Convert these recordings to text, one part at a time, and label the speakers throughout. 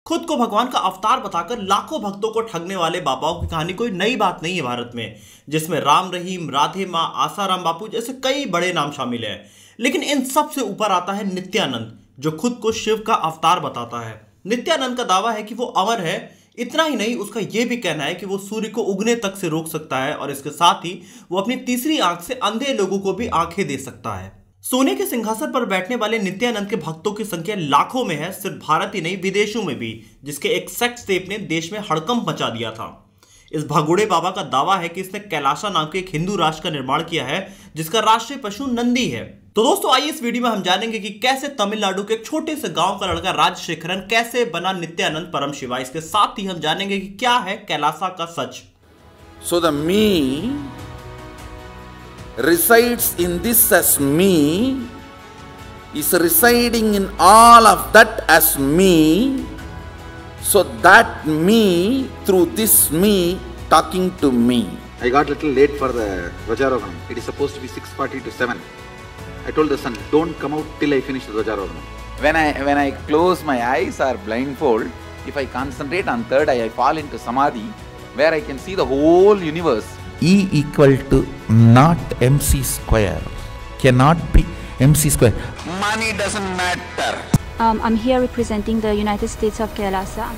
Speaker 1: खुद को भगवान का अवतार बताकर लाखों भक्तों को ठगने वाले बाबाओं की कहानी कोई नई बात नहीं है भारत में, जिसमें राम रहीम, राधे माँ, आसाराम बापू जैसे कई बड़े नाम शामिल हैं। लेकिन इन सब से ऊपर आता है नित्यानंद, जो खुद को शिव का अवतार बताता है। नित्यानंद का दावा है कि वो अमर है। इतना ही नहीं, उसका यह भी कहना है कि वो सूर्य को उगने तक से रोक सकता है और इसके साथ ही वो अपनी तीसरी आंख से अंधे लोगों को भी आंखें दे सकता है। सोने के सिंहासन पर बैठने वाले नित्यानंद के भक्तों की संख्या लाखों में है, सिर्फ भारत ही नहीं विदेशों में भी, जिसके एक सेक्स टेप ने देश में हड़कंप मचा दिया था। इस भगोड़े बाबा का दावा है कि इसने कैलासा नाम के एक हिंदू राष्ट्र का निर्माण किया है, जिसका राष्ट्रीय पशु नंदी है। तो दोस्तों आइए इस वीडियो में हम जानेंगे कि कैसे तमिलनाडु के एक छोटे से गांव का लड़का राजशेखरन कैसे बना नित्यानंद परम शिवा। इसके साथ ही हम जानेंगे कि क्या है कैलासा का सच।
Speaker 2: So the me resides in this as me is residing in all of that as me. So that me through this me talking to me.
Speaker 3: I got little late for the Dwajarohanam. It is supposed to be 6:40 to 7. I told the son, don't come out till I finish the Dwajarohanam.
Speaker 2: When I close my eyes or blindfold, if I concentrate on third eye, I fall into samadhi, where I can see the whole universe.
Speaker 4: E equal to not mc square, cannot be mc square.
Speaker 2: Money doesn't matter.
Speaker 5: I'm here representing the United States of Kerala.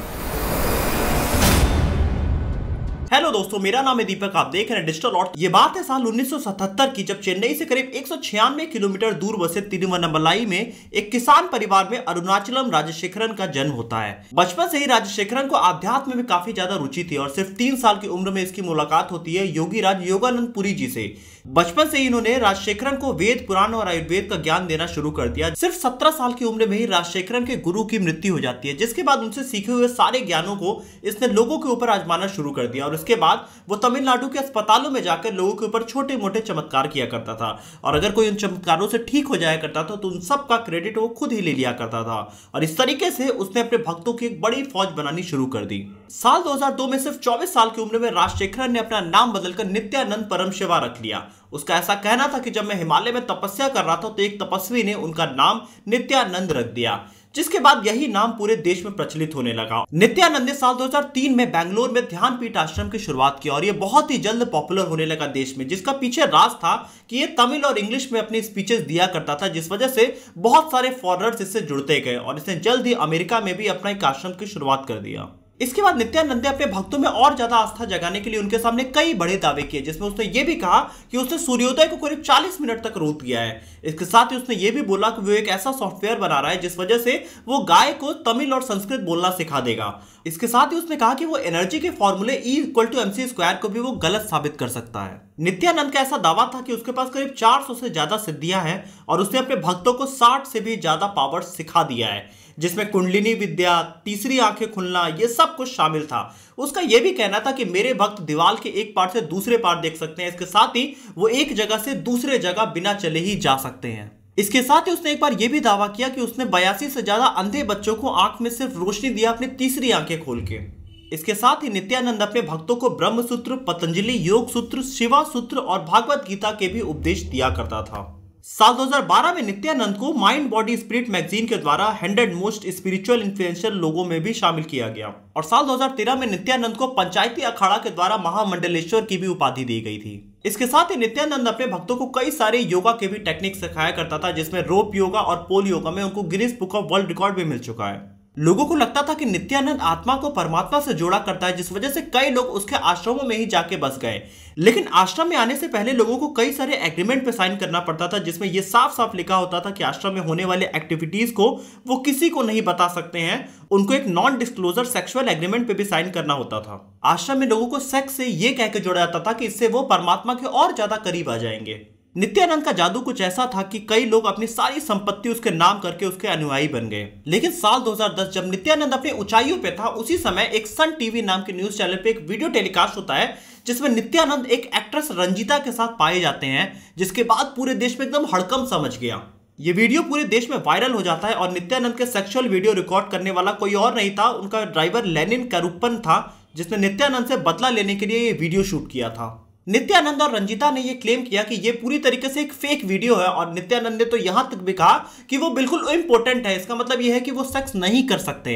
Speaker 1: हेलो दोस्तों, मेरा नाम है दीपक, आप देख रहे हैं digital lot. ये बात है साल 1977 की, जब चेन्नई से करीब 196 किलोमीटर दूर बसे तिरुवन्नमलाई में एक किसान परिवार में अरुणाचलम राजशेखरन का जन्म होता है। बचपन से ही राजशेखरन को आध्यात्म में काफी ज्यादा रुचि थी और सिर्फ 3 साल की उम्र में इसकी मुलाकात होती है योगीराज योगानंद पुरी जी से। बचपन से ही इन्होंने राजशेखरन को वेद, पुराण और आयुर्वेद का ज्ञान देना शुरू कर दिया। सिर्फ 17 साल की उम्र में ही राजशेखरन के गुरु की मृत्यु हो जाती है, जिसके बाद उनसे सीखे हुए सारे ज्ञानों को इसने लोगों के ऊपर आजमाना शुरू कर दिया और उसके बाद वो तमिलनाडु के अस्पतालों में जाकर लोगों के ऊपर छोटे मोटे चमत्कार किया करता था और अगर कोई उन चमत्कारों से ठीक हो जाया करता था तो उन सब का क्रेडिट वो खुद ही ले लिया करता था और इस तरीके से उसने अपने भक्तों की एक बड़ी फौज बनानी शुरू कर दी। साल 2002 में सिर्फ 24 साल की उम्र में राजशेखरन ने अपना नाम बदलकर नित्यानंद परम शिवा रख लिया। उसका ऐसा कहना था कि जब मैं हिमालय में तपस्या कर रहा था तो एक तपस्वी ने उनका नाम नित्यानंद रख दिया, जिसके बाद यही नाम पूरे देश में प्रचलित होने लगा। नित्यानंद ने साल 2003 में बेंगलोर में ध्यानपीठ आश्रम की शुरुआत की और ये बहुत ही जल्द पॉपुलर होने लगा देश में, जिसका पीछे राज था कि ये तमिल और इंग्लिश में अपनी स्पीचेस दिया करता था, जिस वजह से बहुत सारे फॉरेनर्स इससे जुड़ते गए और इसने जल्द ही अमेरिका में भी अपना एक आश्रम की शुरुआत कर दिया। इसके बाद नित्यानंद ने अपने भक्तों में और ज्यादा आस्था जगाने के लिए उनके सामने कई बड़े दावे किए, जिसमें उसने ये भी कहा कि उसने सूर्योदय को करीब 40 मिनट तक रोक दिया है। इसके साथ ही उसने ये भी बोला कि वो एक ऐसा सॉफ्टवेयर बना रहा है जिस वजह से वो गाय को तमिल और संस्कृत बोलना सिखा देगा। इसके साथ ही उसने कहा कि वो एनर्जी के फॉर्मूले E = mc स्क्वायर को भी वो गलत साबित कर सकता है। नित्यानंद का ऐसा दावा था कि उसके पास करीब 400 से ज्यादा सिद्धियां हैं और उसने अपने भक्तों को 60 से भी ज्यादा पावर सिखा दिया है, जिसमें कुंडलिनी विद्या, तीसरी आंखें खुलना, ये सब कुछ शामिल था। उसका यह भी कहना था कि मेरे भक्त दीवार के एक पार से दूसरे पार देख सकते हैं। इसके साथ ही वो एक जगह से दूसरे जगह बिना चले ही जा सकते हैं। इसके साथ ही उसने एक बार यह भी दावा किया कि उसने 82 से ज्यादा अंधे बच्चों को आंख में सिर्फ रोशनी दिया अपनी तीसरी आंखें खोल के। इसके साथ ही नित्यानंद अपने भक्तों को ब्रह्म सूत्र, पतंजलि योग सूत्र, शिवा सूत्र और भागवत गीता के भी उपदेश दिया करता था। साल 2012 में नित्यानंद को माइंड बॉडी स्पिरिट मैगजीन के द्वारा 100 मोस्ट स्पिरिचुअल इन्फ्लुएंशियल लोगों में भी शामिल किया गया और साल 2013 में नित्यानंद को पंचायती अखाड़ा के द्वारा महामंडलेश्वर की भी उपाधि दी गई थी। इसके साथ ही नित्यानंद अपने भक्तों को कई सारे योगा के भी टेक्निक सिखाया करता था, जिसमें रोप योगा और पोल योगा में उनको Guinness book of world record भी मिल चुका है। लोगों को लगता था कि नित्यानंद आत्मा को परमात्मा से जोड़ा करता है, जिस वजह से कई लोग उसके आश्रमों में ही जाके बस गए। लेकिन आश्रम में आने से पहले लोगों को कई सारे एग्रीमेंट पे साइन करना पड़ता था, जिसमें यह साफ साफ लिखा होता था कि आश्रम में होने वाले एक्टिविटीज को वो किसी को नहीं बता सकते हैं। उनको एक नॉन डिस्क्लोजर सेक्सुअल एग्रीमेंट पे भी साइन करना होता था। आश्रम में लोगों को सेक्स से यह कह के जोड़ा जाता था कि इससे वो परमात्मा के और ज्यादा करीब आ जाएंगे। नित्यानंद का जादू कुछ ऐसा था कि कई लोग अपनी सारी संपत्ति उसके नाम करके उसके अनुयायी बन गए। लेकिन साल 2010 जब नित्यानंद अपनी ऊंचाइयों पे था, उसी समय एक सन टीवी नाम के न्यूज चैनल पे एक वीडियो टेलीकास्ट होता है, जिसमें नित्यानंद एक एक्ट्रेस रंजीता के साथ पाए जाते हैं, जिसके बाद पूरे देश में एकदम हड़कंप समझ गया। ये वीडियो पूरे देश में वायरल हो जाता है और नित्यानंद के सेक्सुअल वीडियो रिकॉर्ड करने वाला कोई और नहीं था, उनका ड्राइवर लेनिन करुप्पन था, जिसने नित्यानंद से बदला लेने के लिए ये वीडियो शूट किया था। नित्यानंद और रंजीता ने यह क्लेम किया कि यह पूरी तरीके से एक फेक वीडियो है और नित्यानंद ने तो यहां तक भी कहा कि वो बिल्कुल इम्पोर्टेंट है, इसका मतलब यह है कि वो सेक्स नहीं कर सकते हैं।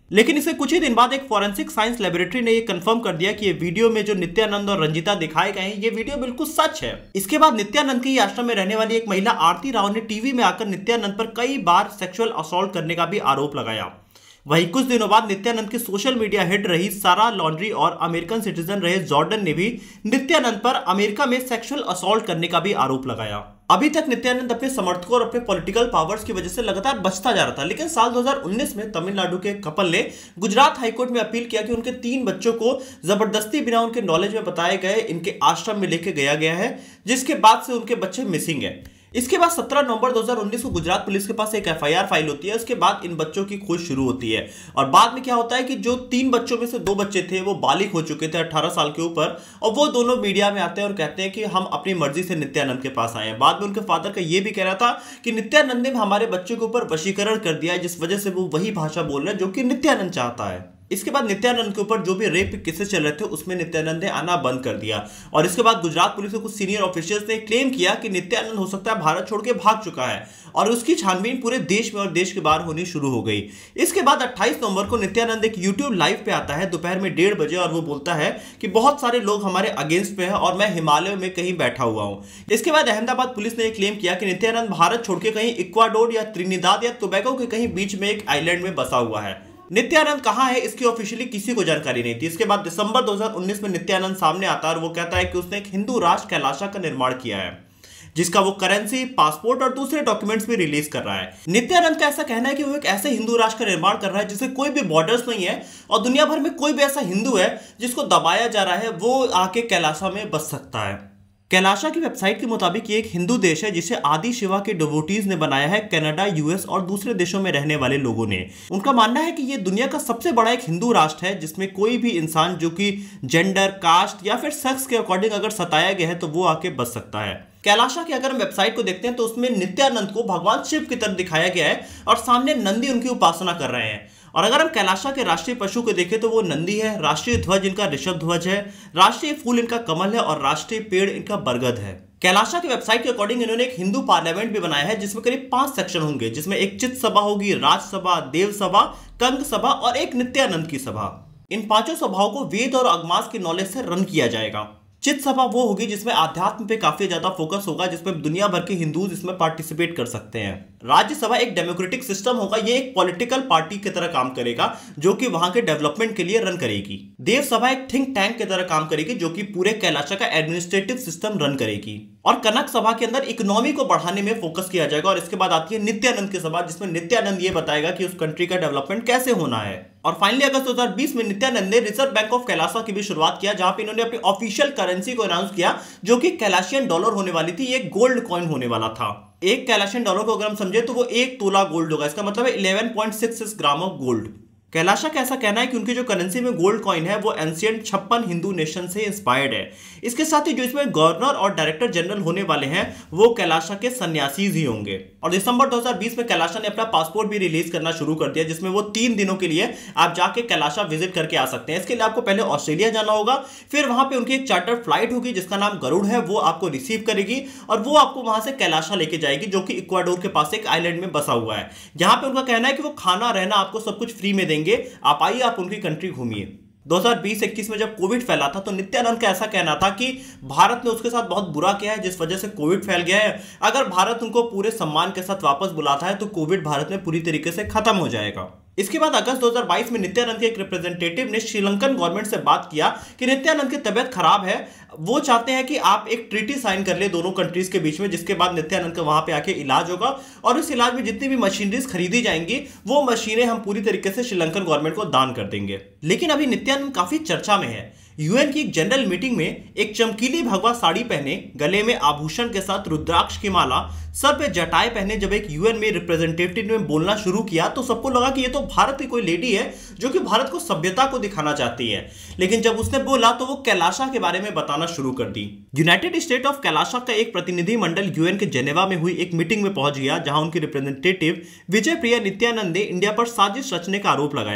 Speaker 1: लेकिन इसके कुछ ही दिन बाद एक फॉरेंसिक साइंस लेबोरेटरी ने ये कंफर्म कर दिया कि ये वीडियो में जो नित्यानंद और रंजीता दिखाए गए हैं ये वीडियो बिल्कुल सच है। इसके बाद नित्यानंद के आश्रम में रहने वाली एक महिला आरती राव ने टीवी में आकर नित्यानंद पर कई बार सेक्सुअल असॉल्ट करने का भी आरोप लगाया। वहीं कुछ दिनों बाद नित्यानंद की सोशल मीडिया हेड रही सारा लॉन्ड्री और अमेरिकन सिटीजन रहे जॉर्डन ने भी नित्यानंद पर अमेरिका में सेक्सुअल असॉल्ट करने का भी आरोप लगाया। अभी तक नित्यानंद अपने समर्थकों और अपने पॉलिटिकल पावर्स की वजह से लगातार बचता जा रहा था, लेकिन साल 2019 में तमिलनाडु के कपल ने गुजरात हाईकोर्ट में अपील किया कि उनके 3 बच्चों को जबरदस्ती बिना उनके नॉलेज में बताए गए इनके आश्रम में लेके गया है, जिसके बाद से उनके बच्चे मिसिंग है। इसके बाद 17 नवंबर 2019 को गुजरात पुलिस के पास एक एफआईआर फाइल होती है। उसके बाद इन बच्चों की खोज शुरू होती है और बाद में क्या होता है कि जो 3 बच्चों में से 2 बच्चे थे वो बालिग हो चुके थे 18 साल के ऊपर, और वो दोनों मीडिया में आते हैं और कहते हैं कि हम अपनी मर्जी से नित्यानंद के पास आए हैं। बाद में उनके फादर का ये भी कहना था कि नित्यानंद ने हमारे बच्चे के ऊपर वशीकरण कर दिया है, जिस वजह से वो वही भाषा बोल रहे हैं जो कि नित्यानंद चाहता है। इसके बाद नित्यानंद के ऊपर जो भी रेप केसेस चल रहे थे उसमें नित्यानंद ने आना बंद कर दिया और इसके बाद गुजरात पुलिस के कुछ सीनियर ऑफिशियल्स ने क्लेम किया कि नित्यानंद हो सकता है भारत छोड़ के भाग चुका है और उसकी छानबीन पूरे देश में और देश के बाहर होनी शुरू हो गई। इसके बाद 28 नवंबर को नित्यानंद एक यूट्यूब लाइव पे आता है दोपहर में 1:30 बजे और वो बोलता है कि बहुत सारे लोग हमारे अगेंस्ट पे हैं और मैं हिमालय में कहीं बैठा हुआ हूं। इसके बाद अहमदाबाद पुलिस ने क्लेम किया कि नित्यानंद भारत छोड़ के कहीं इक्वाडोर या त्रिनिदाद या टोबैगो के कहीं बीच में एक आइलैंड में बसा हुआ है। नित्यानंद कहां है इसकी ऑफिशियली किसी को जानकारी नहीं थी। इसके बाद दिसंबर 2019 में नित्यानंद सामने आता है और वो कहता है कि उसने एक हिंदू राष्ट्र कैलाशा का निर्माण किया है, जिसका वो करेंसी, पासपोर्ट और दूसरे डॉक्यूमेंट्स भी रिलीज कर रहा है। नित्यानंद का ऐसा कहना है कि वो एक ऐसे हिंदू राष्ट्र का निर्माण कर रहा है जिससे कोई भी बॉर्डर्स नहीं है और दुनिया भर में कोई भी ऐसा हिंदू है जिसको दबाया जा रहा है वो आके कैलाशा में बस सकता है। कैलाशा की वेबसाइट के मुताबिक ये एक हिंदू देश है जिसे आदि शिवा के डिवोटीज ने बनाया है, कनाडा, यूएस और दूसरे देशों में रहने वाले लोगों ने। उनका मानना है कि ये दुनिया का सबसे बड़ा एक हिंदू राष्ट्र है जिसमें कोई भी इंसान जो कि जेंडर, कास्ट या फिर सेक्स के अकॉर्डिंग अगर सताया गया है तो वो आके बच सकता है। कैलाशा की अगर हम वेबसाइट को देखते हैं तो उसमें नित्यानंद को भगवान शिव की तरह दिखाया गया है और सामने नंदी उनकी उपासना कर रहे हैं। और अगर हम कैलाशा के राष्ट्रीय पशु को देखें तो वो नंदी है, राष्ट्रीय ध्वज इनका ऋषभ ध्वज है, राष्ट्रीय फूल इनका कमल है और राष्ट्रीय पेड़ इनका बरगद है। कैलाशा की वेबसाइट के अकॉर्डिंग इन्होंने एक हिंदू पार्लियामेंट भी बनाया है जिसमें करीब 5 सेक्शन होंगे, जिसमें एक चित सभा होगी, राजसभा, देव सभा, कंग सभा और एक नित्यानंद की सभा। इन 5 सभाओं को वेद और अगमास की नॉलेज से रन किया जाएगा। चित सभा वो होगी जिसमें आध्यात्म पे काफी ज्यादा फोकस होगा, जिसमें दुनिया भर के हिंदूज इसमें पार्टिसिपेट कर सकते हैं। राज्यसभा एक डेमोक्रेटिक सिस्टम होगा, ये एक पॉलिटिकल पार्टी की तरह काम करेगा जो कि वहां के डेवलपमेंट के लिए रन करेगी। देव सभा एक थिंक टैंक की तरह काम करेगी जो कि पूरे कैलाशा का एडमिनिस्ट्रेटिव सिस्टम रन करेगी। और कनक सभा के अंदर इकोनॉमी को बढ़ाने में फोकस किया जाएगा। और इसके बाद आती है नित्यानंद की सभा जिसमें नित्यानंद ये बताएगा कि उस कंट्री का डेवलपमेंट कैसे होना है। और फाइनली अगस्त 2020 में नित्यानंद ने रिजर्व बैंक ऑफ कैलाशा की भी शुरुआत किया, जहां पे इन्होंने अपनी ऑफिशियल करेंसी को अनाउंस किया जो कि कैलाशियन डॉलर होने वाली थी। ये गोल्ड कॉइन होने वाला था। एक कैलाशियन डॉलर को अगर हम समझे तो वो 1 तोला गोल्ड होगा। इसका मतलब है 11.66 ग्राम ऑफ गोल्ड। कैलाशा का ऐसा कहना है कि उनकी जो करेंसी में गोल्ड कॉइन है वो एंशिएंट 56 हिंदू नेशन से इंस्पायर्ड है। इसके साथ ही जो इसमें गवर्नर और डायरेक्टर जनरल होने वाले हैं वो कैलाशा के सन्यासीज ही होंगे। और दिसंबर 2020 में कैलाशा ने अपना पासपोर्ट भी रिलीज करना शुरू कर दिया, जिसमें वो 3 दिनों के लिए आप जाके कैलाशा विजिट करके आ सकते हैं। इसके लिए आपको पहले ऑस्ट्रेलिया जाना होगा, फिर वहां पे उनकी एक चार्टर फ्लाइट होगी जिसका नाम गरुड़ है, वो आपको रिसीव करेगी और वो आपको वहां से कैलाशा लेके जाएगी जो कि इक्वाडोर के पास एक आइलैंड में बसा हुआ है। जहां पे उनका कहना है कि वो खाना रहना आपको सब कुछ फ्री में देंगे, आप आइए, आप उनकी कंट्री घूमिए। 2020-21 में जब कोविड फैला था तो नित्यानंद का ऐसा कहना था कि भारत ने उसके साथ बहुत बुरा किया है जिस वजह से कोविड फैल गया है। अगर भारत उनको पूरे सम्मान के साथ वापस बुलाता है तो कोविड भारत में पूरी तरीके से खत्म हो जाएगा। इसके बाद अगस्त 2022 में नित्यानंद के एक रिप्रेजेंटेटिव ने श्रीलंकन गवर्नमेंट से बात किया कि नित्यानंद की तबीयत खराब है, वो चाहते हैं कि आप एक ट्रीटी साइन कर ले दोनों कंट्रीज के बीच में, जिसके बाद नित्यानंद का वहां पे आके इलाज होगा और इस इलाज में जितनी भी मशीनरीज खरीदी जाएंगी वो मशीनें हम पूरी तरीके से श्रीलंकन गवर्नमेंट को दान कर देंगे। लेकिन अभी नित्यानंद काफी चर्चा में है। यूएन की एक जनरल मीटिंग में एक चमकीली भगवा साड़ी पहने, गले में आभूषण के साथ रुद्राक्ष की माला, सर पे जटाएं पहने जब एक यूएन में रिप्रेजेंटेटिव ने बोलना शुरू किया तो सबको लगा कि ये तो भारत की कोई लेडी है जो कि भारत को सभ्यता को दिखाना चाहती है। लेकिन जब उसने बोला तो वो कैलाशा के बारे में बताना शुरू कर दी। यूनाइटेड स्टेट ऑफ कैलाशा का एक प्रतिनिधि मंडल यूएन के जेनेवा में हुई एक मीटिंग में पहुंच गया, जहां उनकी रिप्रेजेंटेटिव विजय प्रिया नित्यानंद ने इंडिया पर साजिश रचने का आरोप लगाया।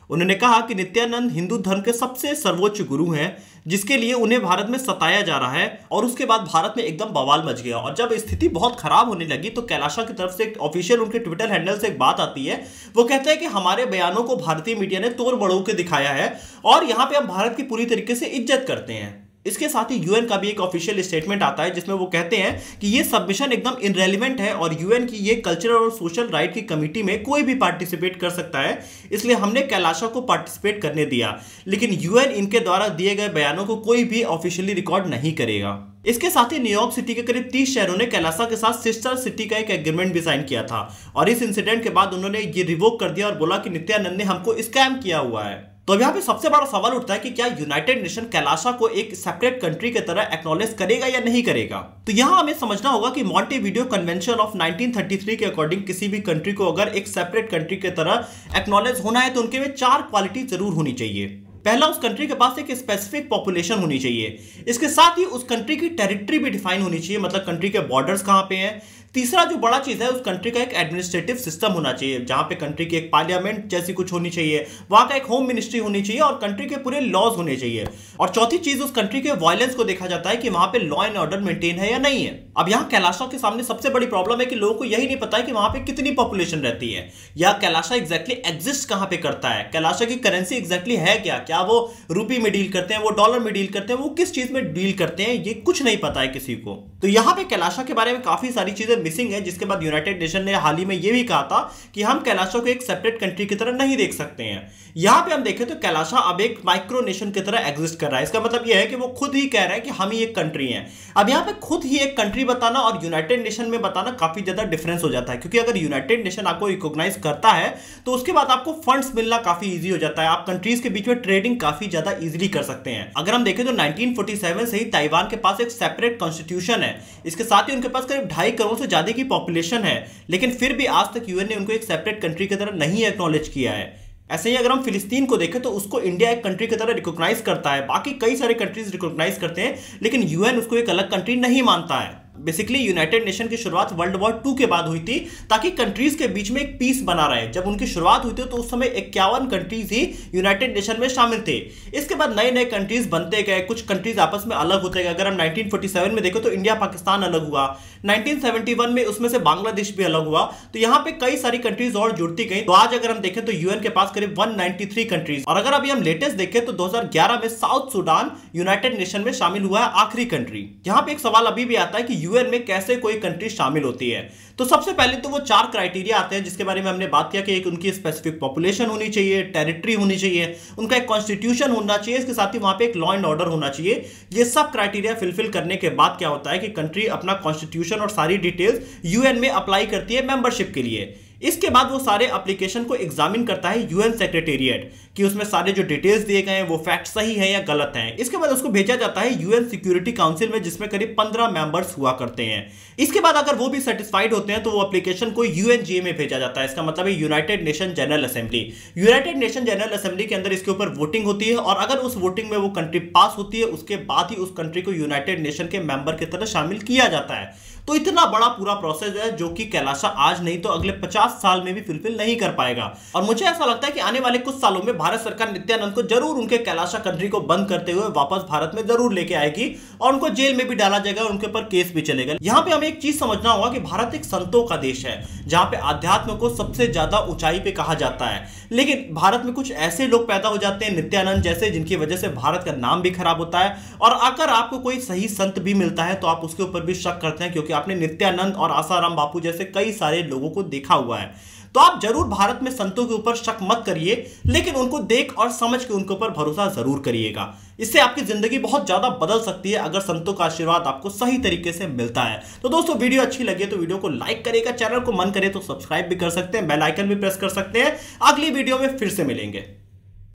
Speaker 1: उन्होंने कहा कि नित्यानंद हिंदू धर्म के सबसे सर्वोच्च गुरु हैं, जिसके लिए उन्हें भारत में सताया जा रहा है। और उसके बाद भारत में एकदम बवाल मच गया और जब स्थिति बहुत खराब होने लगी तो कैलाशा की तरफ से एक ऑफिशियल उनके ट्विटर हैंडल से एक बात आती है। वो कहते हैं कि हमारे बयानों को भारतीय मीडिया ने तोड़ मड़ोड़ के दिखाया है और यहाँ पे हम भारत की पूरी तरीके से इज्जत करते हैं। इसके साथ ही यूएन का भी एक ऑफिशियल स्टेटमेंट आता है जिसमें वो कहते हैं कि ये सबमिशन एकदम इनरेलेवेंट है और यूएन की ये कल्चरल और सोशल राइट की कमेटी में कोई भी पार्टिसिपेट कर सकता है, इसलिए हमने कैलाशा को पार्टिसिपेट करने दिया, लेकिन यूएन इनके द्वारा दिए गए बयानों को कोई भी ऑफिशियली रिकॉर्ड नहीं करेगा। इसके साथ ही न्यूयॉर्क सिटी के करीब 30 शहरों ने कैलाशा के साथ सिस्टर सिटी का एक एग्रीमेंट भी साइन किया था और इस इंसिडेंट के बाद उन्होंने ये रिवोक कर दिया और बोला कि नित्यानंद ने हमको स्कैम किया हुआ है। तो अब यहाँ पे सबसे बड़ा सवाल उठता है कि क्या यूनाइटेड नेशन कैलाशा को एक सेपरेट कंट्री की तरह एक्नॉलेज करेगा या नहीं करेगा। तो यहाँ हमें समझना होगा कि मॉन्टेविडियो कन्वेंशन ऑफ 1933 के अकॉर्डिंग किसी भी कंट्री को अगर एक सेपरेट कंट्री की तरह एक्नॉलेज होना है तो उनके में 4 क्वालिटी जरूर होनी चाहिए। पहला, उस कंट्री के पास एक स्पेसिफिक पॉपुलेशन होनी चाहिए। इसके साथ ही उस कंट्री की टेरिटरी भी डिफाइन होनी चाहिए, मतलब कंट्री के बॉर्डर्स कहां पे हैं। तीसरा जो बड़ा चीज है, उस कंट्री का एक एडमिनिस्ट्रेटिव सिस्टम होना चाहिए जहां पे कंट्री की एक पार्लियामेंट जैसी कुछ होनी चाहिए, वहां का एक होम मिनिस्ट्री होनी चाहिए और कंट्री के पूरे लॉज होने चाहिए। और चौथी चीज, उस कंट्री के वायलेंस को देखा जाता है कि वहां पे लॉ एंड ऑर्डर मेंटेन है या नहीं है। अब यहाँ कैलाशा के सामने सबसे बड़ी प्रॉब्लम है कि लोगों को यही नहीं पता है कि वहां पे कितनी पॉपुलेशन रहती है या कैलाशा एग्जैक्टली एग्जिस्ट कहां पे करता है, कैलाशा की करेंसी एग्जैक्टली है क्या वो रूपी में डील करते हैं, वो डॉलर में डील करते हैं, वो किस चीज में डील करते हैं, ये कुछ नहीं पता है किसी को। तो यहाँ पे कैलाशा के बारे में काफी सारी चीजें मिसिंग है, जिसके बाद यूनाइटेड नेशन ने हाल ही में यह भी कहा था कि हम कैलाशा को एक सेपरेट कंट्री की तरह नहीं देख सकते हैं। यहां पे हम देखें तो कैलाशा अब एक माइक्रो नेशन की तरह एग्जिस्ट कर रहा है। इसका मतलब यह है कि वो खुद ही कह रहे हैं कि हम ही एक कंट्री हैं। अब यहां पे खुद ही एक कंट्री बताना और यूनाइटेड नेशन में बताना काफी ज्यादा डिफरेंस हो जाता है, क्योंकि अगर यूनाइटेड नेशन आपको रिकॉग्नाइज करता है तो उसके बाद आपको फंड्स मिलना काफी इजी हो जाता है, आप कंट्रीज के बीच में ट्रेडिंग काफी ज्यादा इजीली कर सकते हैं। अगर हम देखें तो 1947 से ही ताइवान के पास एक सेपरेट कॉन्स्टिट्यूशन है, इसके साथ ही उनके पास करीब 2.5 करोड़ से ज्यादा की पॉपुलेशन है, लेकिन फिर भी आज तक यूएन ने उनको एक सेपरेट कंट्री की तरह नहीं एक्नॉलेज किया है। ऐसे ही अगर हम फिलिस्तीन को देखें तो उसको इंडिया एक कंट्री की तरह रिकॉग्नाइज करता है, बाकी कई सारे कंट्रीज रिकॉग्नाइज करते हैं, लेकिन यूएन उसको एक अलग कंट्री नहीं मानता है। बेसिकली यूनाइटेड नेशन की शुरुआत वर्ल्ड वॉर 2 के बाद हुई थी ताकि कंट्रीज के बीच में एक पीस बना रहे। जब उनकी शुरुआत हुई थी तो उस समय 51 कंट्रीज ही यूनाइटेड नेशन में शामिल थे। इसके बाद नए नए कंट्रीज बनते गए, कुछ कंट्रीज आपस में अलग होते गए। अगर हम 1947 में देखो तो इंडिया पाकिस्तान अलग हुआ, 1971 में उसमें से बांग्लादेश भी अलग हुआ, तो यहाँ पे कई सारी कंट्रीज और जुड़ती गई। तो आज अगर हम देखें तो यूएन के पास करीब 193 कंट्रीज, और अगर अभी हम लेटेस्ट देखें तो 2011 में साउथ सुडान यूनाइटेड नेशन में शामिल हुआ है, आखिरी कंट्री। यहाँ पे एक सवाल अभी भी आता है कि यूएन में कैसे कोई कंट्री शामिल होती है। तो सबसे पहले तो वो 4 क्राइटेरिया आते हैं जिसके बारे में हमने बात किया कि एक उनकी स्पेसिफिक पॉपुलेशन होनी चाहिए, टेरिटरी होनी चाहिए, उनका एक कॉन्स्टिट्यूशन होना चाहिए, इसके साथ ही वहां पे एक लॉ एंड ऑर्डर होना चाहिए। ये सब क्राइटेरिया फिलफिल करने के बाद क्या होता है कि कंट्री अपना कॉन्स्टिट्यूशन और सारी डिटेल्स यूएन में अप्लाई करती है मेंबरशिप के लिए। इसके बाद वो सारे एप्लीकेशन को एग्जामिन करता है यूएन सेक्रेटेरिएट कि उसमें सारे जो डिटेल्स दिए गए हैं वो फैक्ट सही है या गलत हैं। इसके बाद उसको भेजा जाता है यूएन सिक्योरिटी काउंसिल में, जिसमें करीब 15 मेंबर्स हुआ करते हैं। इसके बाद अगर वो भी सेटिस्फाइड होते हैं तो वो एप्लीकेशन को यूएनजीए में भेजा जाता है। इसका मतलब है united nation general assembly. United nation general assembly के अंदर इसके ऊपर वोटिंग होती है और अगर उस वोटिंग में वो कंट्री पास होती है उसके बाद ही उस कंट्री को यूनाइटेड नेशन के मेंबर की तरह शामिल किया जाता है। तो इतना बड़ा पूरा प्रोसेस है जो कि कैलाशा आज नहीं तो अगले 50 साल में भी फुलफिल नहीं कर पाएगा। और मुझे ऐसा लगता है कि आने वाले कुछ सालों में भारत सरकार नित्यानंद को जरूर उनके कैलाशा कंट्री को बंद करते हुए वापस भारत में जरूर लेके आएगी और उनको जेल में भी डाला जाएगा और उनके ऊपर केस भी चलेगा। यहाँ पे हमें एक चीज समझना होगा कि भारत एक संतों का देश है जहां पे आध्यात्म को सबसे ज्यादा ऊंचाई पे कहा जाता है, लेकिन भारत में कुछ ऐसे लोग पैदा हो जाते हैं नित्यानंद जैसे, जिनकी वजह से भारत का नाम भी खराब होता है। और अगर आपको कोई सही संत भी मिलता है तो आप उसके ऊपर भी शक करते हैं, क्योंकि आपने नित्यानंद और आसाराम बापू जैसे कई सारे लोगों को देखा हुआ है। तो आप जरूर भारत में संतों के ऊपर शक मत करिए, लेकिन उनको देख और समझ के उनके ऊपर भरोसा जरूर करिएगा। इससे आपकी जिंदगी बहुत ज्यादा बदल सकती है अगर संतों का आशीर्वाद आपको सही तरीके से मिलता है। तो दोस्तों वीडियो अच्छी लगी तो वीडियो को लाइक करिएगा, चैनल को मन करे तो सब्सक्राइब भी कर सकते हैं, बेल आइकन भी प्रेस कर सकते हैं। अगली वीडियो में फिर से मिलेंगे।